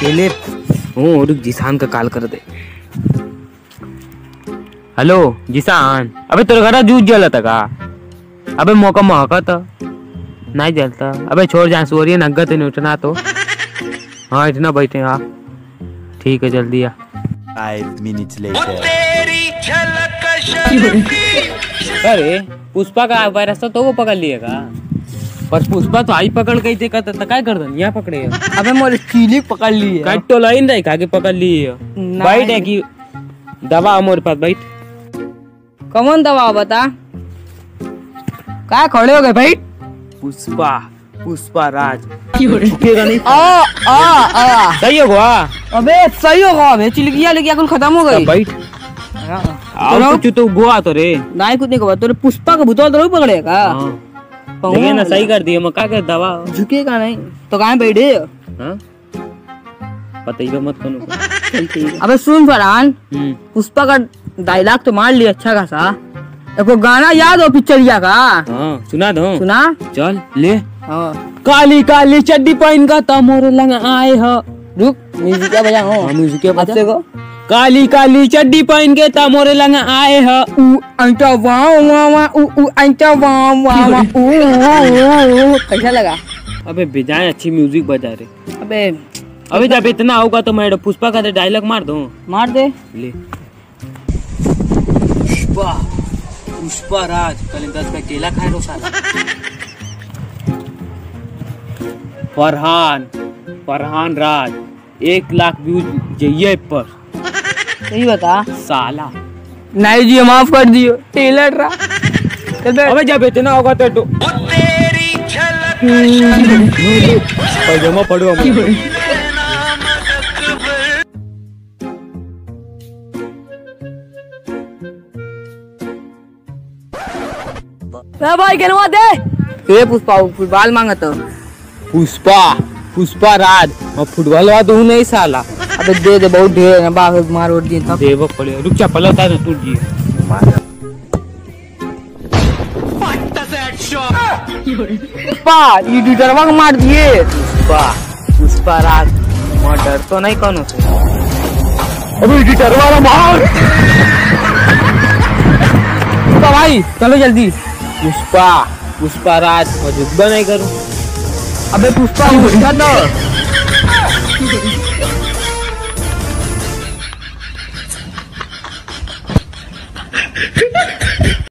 अकेले हूँ। रुक जिसान का कॉल कर दे। हेलो जिसान, अबे तेरे घर जूझ जलता का? अबे मौका महका था नहीं जलता। अबे छोड़ जा सोरी नग्गा तो नहीं उठना तो। हाँ इतना बैठे हाँ ठीक है जल्दी आ। 5 minutes later. अरे पुष्पा का रास्ता तो वो पकड़ लिएगा, पर पुष्पा तो आई पकड़ गई थी तो काय कर दन यहाँ पकड़े। अबे मोर चीली पकड़ ली है। काट तो लाइन रही खा के पकड़ ली है। बैठ है कि दवा हमारे पास बैठ। कौन दवा बता? क्या खड़े हो गए भाई? पुष्पा पुष्पा राज झुकेगा नहीं। सही होगा। अबे सही होगा। अबे चिलकिया लेके कुल खत्म हो गई। बैठ कुछ तो गोवा तो रे नहीं कुछ नहीं होगा। तोरे पुष्पा का भूतवा तो पकड़ेगा। देखिए ना सही कर दिया। मैं क्या कर दवा झुकेगा नहीं तो कहाँ बैठे? पता ही मत करो। अबे सुन फरहान, पुष्पा का डायलॉग तो मार लिया अच्छा खासा। देखो गाना याद हो पिक्चरिया का? सुना दो। सुना चल ले। काली काली चड्डी पहन का तमोरे लंग आए हो। रुक म्यूजिक बजा। म्यूजिक बजा को। काली काली चड्डी पहन के तमोरे लंग आए हो। अंटा वाह वाह वाह अंटा वाह वाह वाह। कैसा लगा? अबे बेजाय अच्छी म्यूजिक बजा रहे। अबे अभी जब इतना होगा तो मैं पुष्पा का डायलॉग मार दूं। मार दे ले। पुष्पा पुष्पा राज कल 10 का केला खाए रो साला। फरहान फरहान राज 1 लाख व्यूज जाइए पर। सही बता साला। नहीं जी माफ कर दियो टेलर रहा। अबे जब इतना होगा तो पैजामा पड़ो। भाई कहलवा दे। ये पुष्पा फुटबॉल मांगा तो। पुष्पा पुष्पा राज और फुटबॉल वाला तू नहीं साला। अबे दे दे बहुत ढेर है बाप मार उड़ दी तब देव पड़े। रुक जा पहले उतार तू जी। पुष्पा ये डीटरवा को मार दिए। पुष्पा पुष्पा राज मर्डर तो नहीं कौन से। अबे डीटरवा वाला मार। पुष्पा भाई चलो जल्दी। पुष्पा पुष्पा राज मौजूद नहीं करूं। अबे पुष्पा उठा तो।